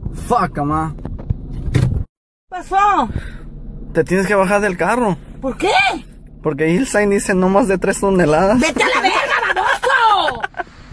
Fuck, mamá. ¿Qué pasó? Te tienes que bajar del carro. ¿Por qué? Porque ahí el sign dice no más de 3 toneladas. ¡Vete a la verga, baboso!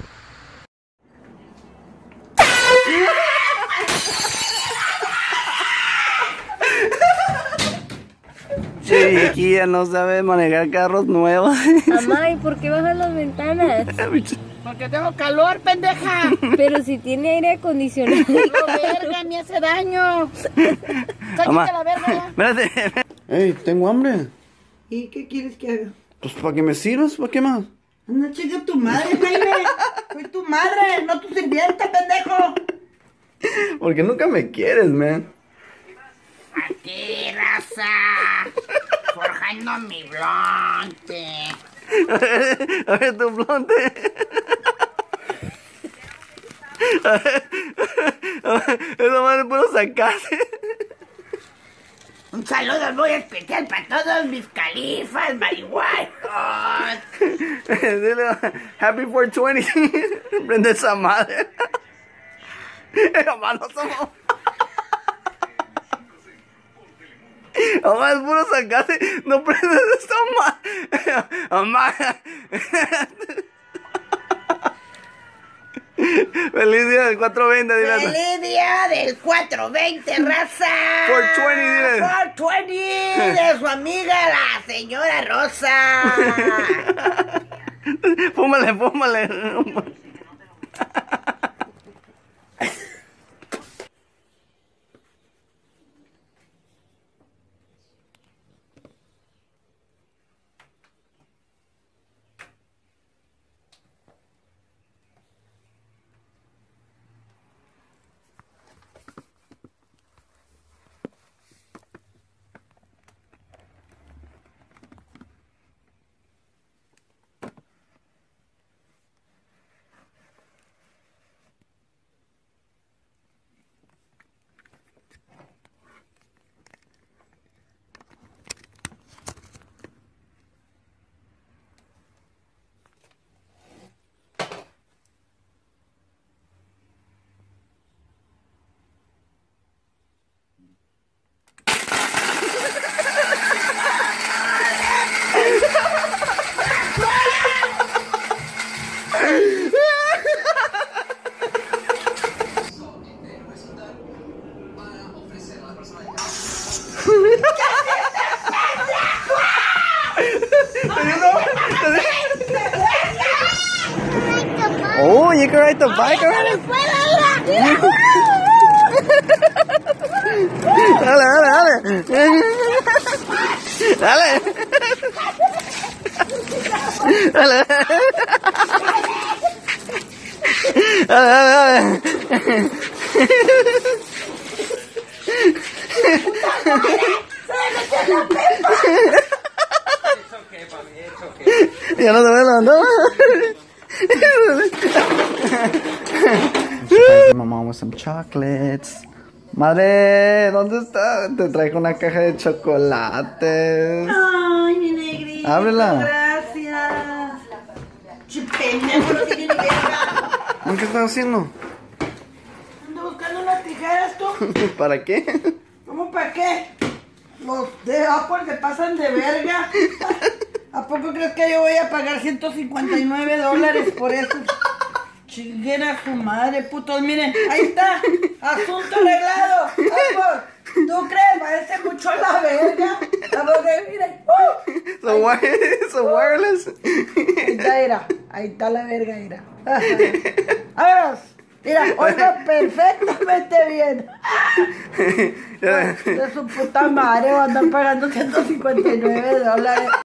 Chiquilla, no sabe manejar carros nuevos. Mamá, ¿y por qué bajas las ventanas? Porque tengo calor, pendeja. Pero si tiene aire acondicionado. No, verga, me hace daño. Sáquate la verga ya. Espérate. Ey, tengo hambre. ¿Y qué quieres que haga? Pues para que me sirvas, ¿para qué más? Anda, chica, tu madre, Jaime. Soy tu madre, no tu sirvienta, pendejo. Porque nunca me quieres, man. Aquí, raza. Forjando mi blonte. A ver tu blonde. Eso más puedo sacarse. Un saludo muy especial para todos mis califas marihuanos. Dile, Happy 420. Prende esa madre. Mamá, no somos. Mamá, es puro sacarse. No prendes esa madre. Mamá. Feliz día del 420, dile. ¡Feliz día del 420, raza! 420, dile. 420 de su amiga, la señora Rosa. Fúmale, fúmale. Oh, you can ride the bike already? Dale, dale, dale. Dale. Dale. Dale, dale. Ya no te voy a levantar. My mom with some chocolates. Madre, ¿dónde está? Te traigo una caja de chocolates. Ay, mi negrito. Ábrela. Gracias. Pendejo, no tiene ni verga. ¿Qué estás haciendo? Ando buscando unas tijeras, tú. ¿Para qué? ¿Cómo para qué? Los de Apple se pasan de verga. ¿A poco crees que yo voy a pagar $159 por eso? Chinguen a su madre, putos. Miren, ahí está. Asunto arreglado. Apple, ¿tú crees? Parece mucho la verga. La verga, miren. So wireless. Ahí está, mira. Ahí está la verga, mira. Vámonos. Mira, oiga perfectamente bien. De su puta madre, va a andar pagando $159.